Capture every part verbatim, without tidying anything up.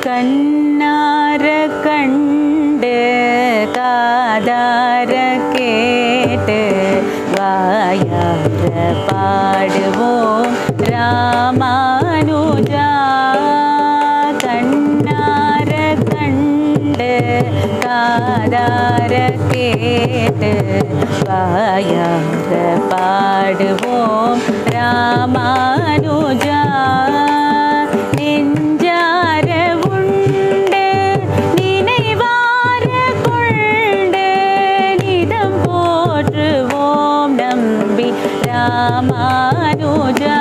கண்ணார கண்டு காதார கேட்டு வாயார பாடுவோம் ராமானுஜா. கண்ணார கண்டு காதார கேட்டு வாயார பாடுவோம் ராமானுஜா. நெஞ்சார உண்டு நினைவார கொண்டு நிதம் போற்றுவோம் நம்பி ராமானுஜா.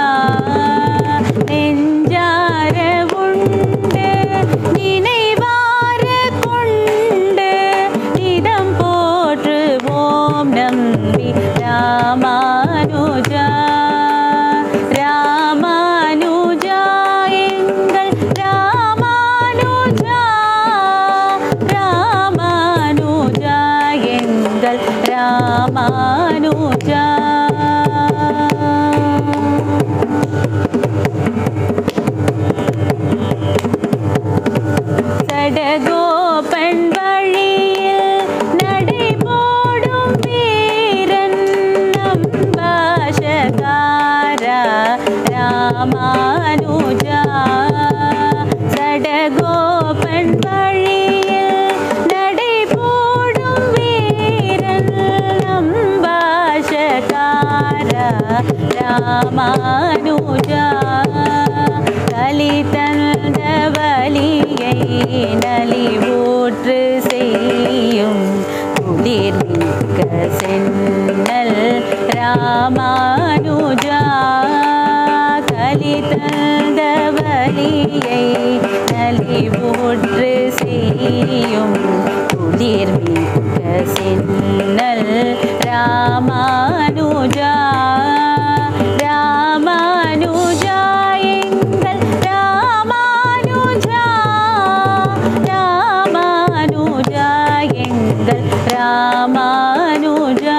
நெஞ்சார உண்டு நினைவார கொண்டு நிதம் போற்றுவோம் நம்பி ராமானுஜா. ராமானுஜா எங்கள் ராமானுஜா. ராமானுஜா எங்கள் ராமானுஜா. சடகோபன் வழியில் நடைபோடும் வீரன் நம்பாஷகாரா ராமானுஜா. சடகோபன் வழியில் நடைபோடும் வீரன் நம்பாஷகாரா ராமானுஜா. கலி தந்த வலியை நலிவூற்று செய்யும் குளிர் மிக்க சென்னல் ராமானுஜா. கலி தந்த வலியை நலிவூற்று செய்யும் குளிர் மிக்க சென்னல் ராமானுஜா. ராமானுஜா எங்கள் ராமானுஜா. ராமானுஜா எங்கள் ராமானுஜா.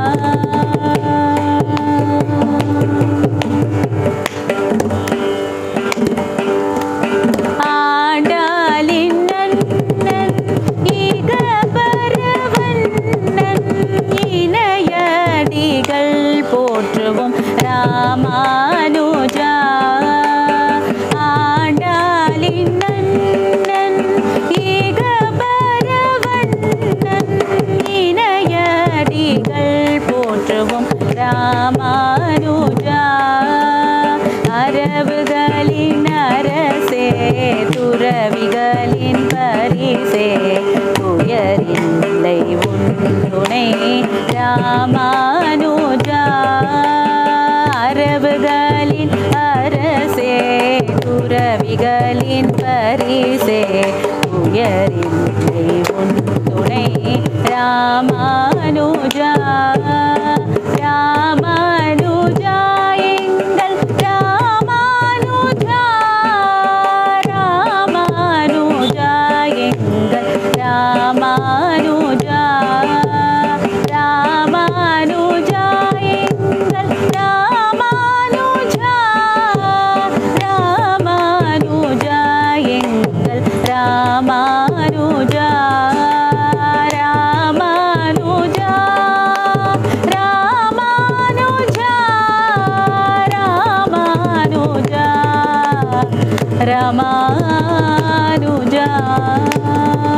ஆண்டாளின் நன்னன் இகபரவண்ணன் இணையடிகள் போற்றுவோம் ராமானுஜா. ஆண்டாளின் நன்னன் இகபரவண்ணன் இணையடிகள் போற்றுவோம் ராமானுஜா. அரவுகளின் அரசே துறவிகளின் பரிசே துயரில்லை உன் துணை ராமானுஜா. அரவுகளின் அரசே துறவிகளின் பரிசே துயரில்லை உன் துணை ராமானுஜா. ராமானுஜா எங்கள் ராமானுஜா. ராமானுஜா எங்கள் ராமானுஜா. ராமானுஜா எங்கள் ராமானுஜா. ராமானுஜா எங்கள் ராமானுஜா. ராமானுஜா. ராமானுஜா. ராமானுஜா. ராமானுஜா.